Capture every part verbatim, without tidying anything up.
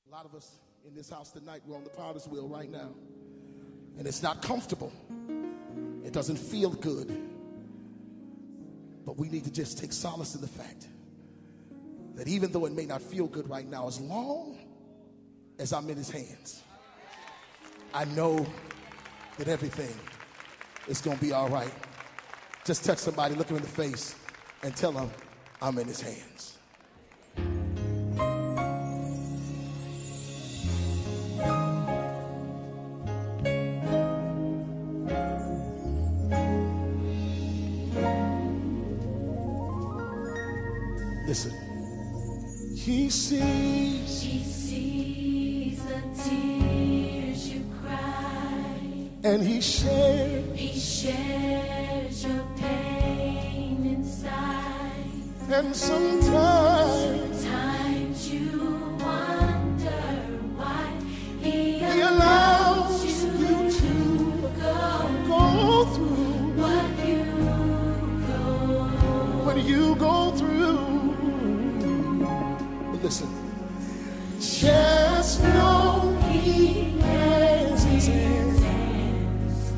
A lot of us in this house tonight, we're on the potter's wheel right now. And it's not comfortable. It doesn't feel good. But we need to just take solace in the fact that even though it may not feel good right now, as long as I'm in his hands, I know that everything is going to be all right. Just touch somebody, look him in the face, and tell him I'm in his hands. Listen. He sees, he sees the tears you cry, and he shares, he shares your pain inside. And sometimes, sometimes you wonder why he, he allows you, you to go, go through what you go, what you go through. Listen, just know he has his hands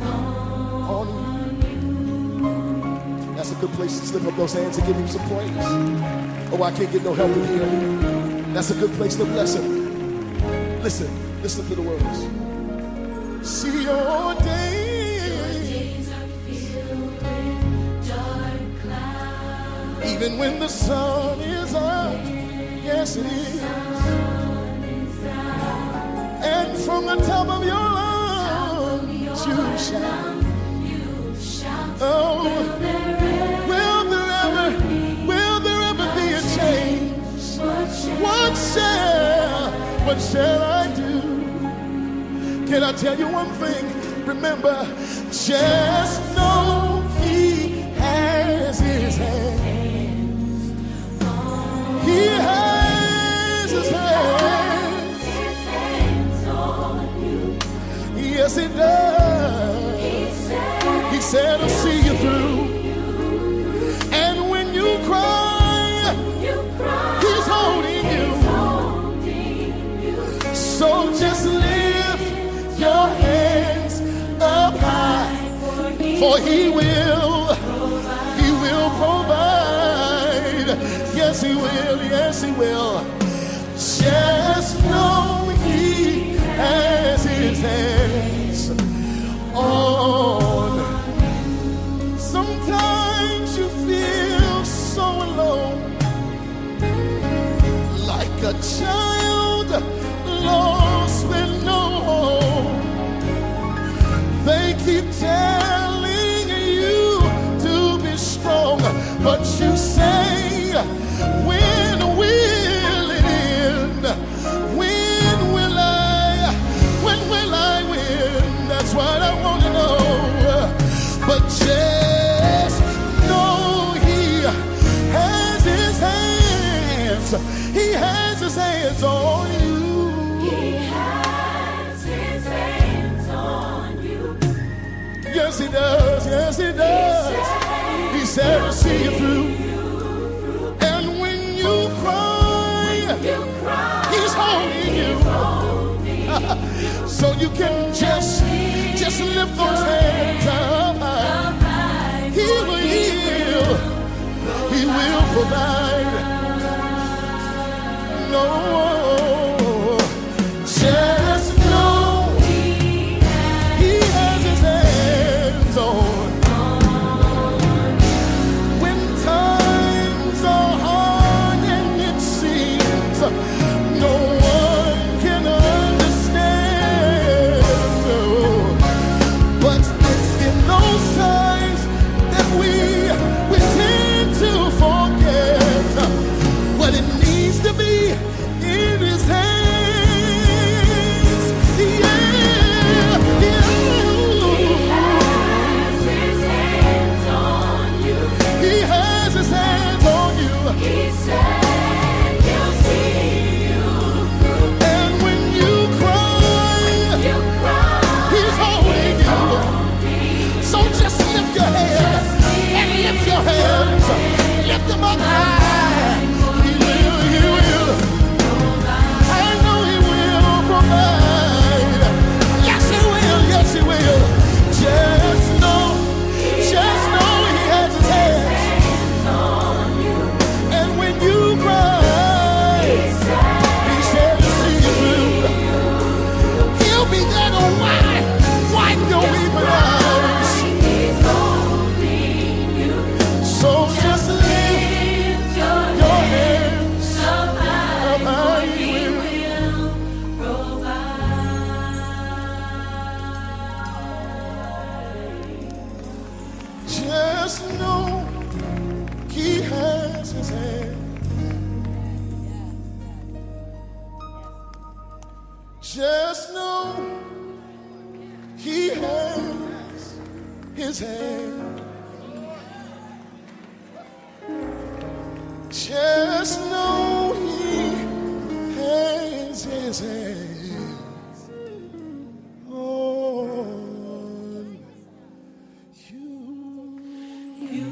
on you. That's a good place to slip up those hands and give him some praise. Oh, I can't get no help in here. That's a good place to bless him. Listen, listen to the words. See your days are filled with dark clouds. Even when the sun is out. Yes, it is. And from the top of your lungs, you shout. Oh, will there ever, will there ever be a change? What shall, what shall I do? Can I tell you one thing? Remember, just know he has his hand. He has his hands. His hands on you. Yes, he does. He said, he said I'll see you through. And when you cry, you cry he's holding you. holding you. So just lift your hands up high, for he will, he will provide. Yes, he will, yes, he will. Just know he has his hands on. Sometimes you feel so alone, like a child lost with no home. They keep telling you to be strong, but you say, when will it end? When will I, when will I win? That's what I want to know. But just know he has his hands. He has his hands on you. He has his hands on you. Yes, he does. Yes, he does. He said to see you through. He's holding you. So you can just, just lift those hands up high. He will heal. He will provide. No, just know he has his hands on. When times are hard and it seems no one can understand, no. But it's in those times that we, we tend to forget what it needs to be in Just know he has his hand. Just know he has his hands on you. You.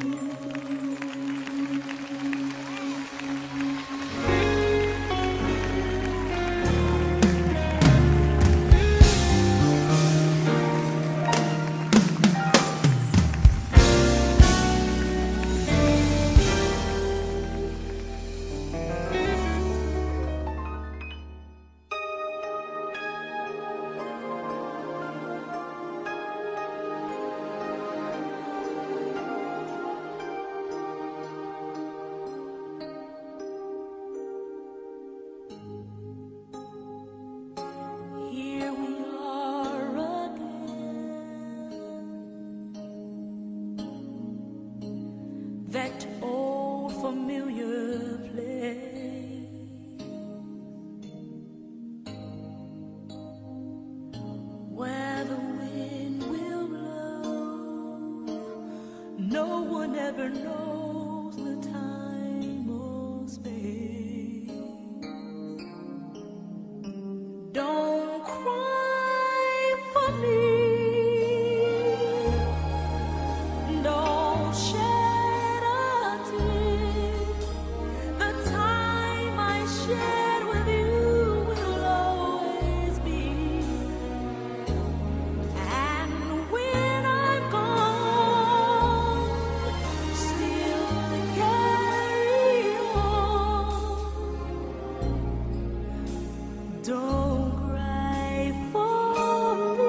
That old familiar place where the wind will blow, no one ever knows the time or space. Don't cry for me. Don't shed with you will always be, and when I'm gone, still carry on. Don't cry for me.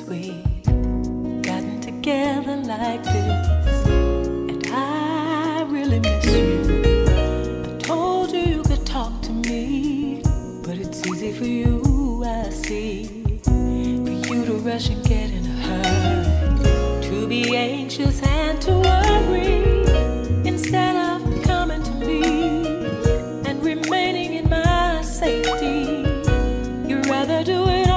we've gotten together like this, and I really miss you. I told you you could talk to me, but it's easy for you, I see, for you to rush and get in a hurry, to be anxious and to worry, instead of coming to me and remaining in my safety. You'd rather do it